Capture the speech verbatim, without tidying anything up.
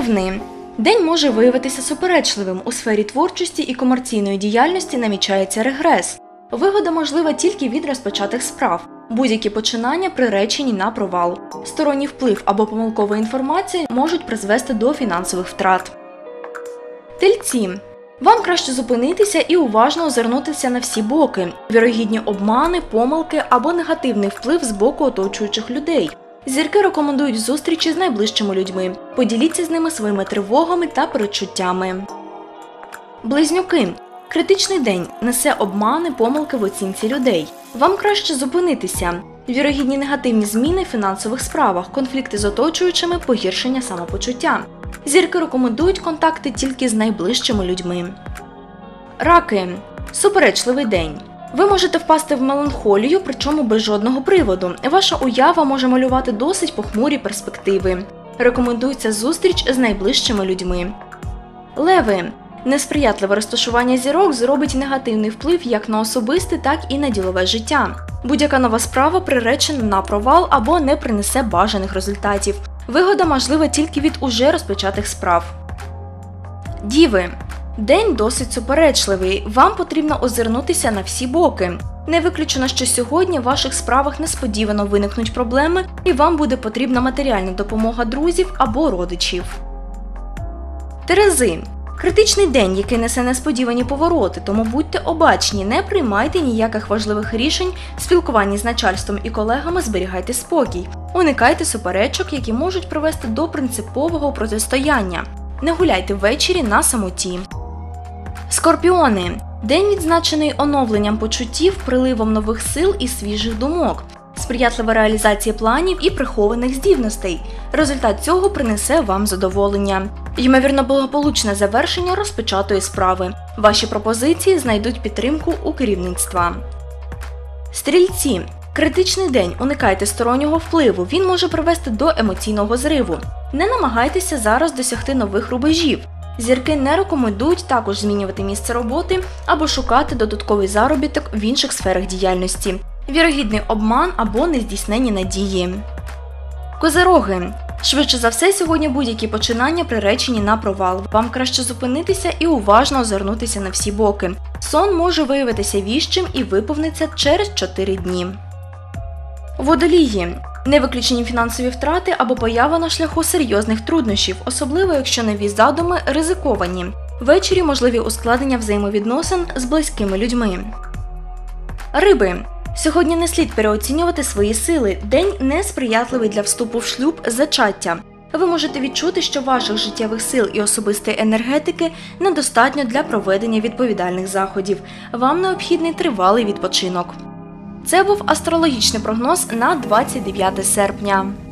Овни. День може виявитися суперечливим. У сфері творчості і комерційної діяльності намічається регрес. Вигода можлива тільки від розпочатих справ. Будь-які починання приречені на провал. Сторонній вплив або помилкова інформація можуть призвести до фінансових втрат. Тельці. Вам краще зупинитися і уважно озирнутися на всі боки. Вірогідні обмани, помилки або негативний вплив з боку оточуючих людей. Зірки рекомендують зустрічі з найближчими людьми. Поділіться з ними своїми тривогами та передчуттями. Близнюки. Критичний день несе обмани, помилки в оцінці людей. Вам краще зупинитися. Вірогідні негативні зміни в фінансових справах, конфлікти з оточуючими, погіршення самопочуття. Зірки рекомендують контакти тільки з найближчими людьми. Раки. Суперечливий день. Ви можете впасти в меланхолію, причому без жодного приводу. Ваша уява може малювати досить похмурі перспективи. Рекомендується зустріч з найближчими людьми. Леви. Несприятливе розташування зірок зробить негативний вплив як на особисте, так і на ділове життя. Будь-яка нова справа приречена на провал або не принесе бажаних результатів. Вигода можлива тільки від уже розпочатих справ. Діви. День досить суперечливий. Вам потрібно озирнутися на всі боки. Не виключено, що сьогодні в ваших справах несподівано виникнуть проблеми і вам буде потрібна матеріальна допомога друзів або родичів. Терези. Критичний день, який несе несподівані повороти, тому будьте обачні, не приймайте ніяких важливих рішень, в спілкуванні з начальством і колегами зберігайте спокій. Уникайте суперечок, які можуть привести до принципового протистояння. Не гуляйте ввечері на самоті. Скорпіони. День відзначений оновленням почуттів, приливом нових сил і свіжих думок. Сприятлива реалізація планів і прихованих здібностей. Результат цього принесе вам задоволення. Ймовірно, благополучне завершення розпочатої справи. Ваші пропозиції знайдуть підтримку у керівництва. Стрільці. Критичний день. Уникайте стороннього впливу. Він може привести до емоційного зриву. Не намагайтеся зараз досягти нових рубежів. Зірки не рекомендують також змінювати місце роботи або шукати додатковий заробіток в інших сферах діяльності. Вірогідний обман або нездійснені надії. Козироги. Швидше за все, сьогодні будь-які починання приречені на провал. Вам краще зупинитися і уважно озирнутися на всі боки. Сон може виявитися віщим і виповниться через чотири дні. Водолії. Не виключені фінансові втрати або поява на шляху серйозних труднощів, особливо якщо нові задуми ризиковані. Ввечері можливі ускладнення взаємовідносин з близькими людьми. Риби. Сьогодні не слід переоцінювати свої сили. День несприятливий для вступу в шлюб з зачаття. Ви можете відчути, що ваших життєвих сил і особистої енергетики недостатньо для проведення відповідальних заходів. Вам необхідний тривалий відпочинок. Це був астрологічний прогноз на двадцять дев'яте серпня.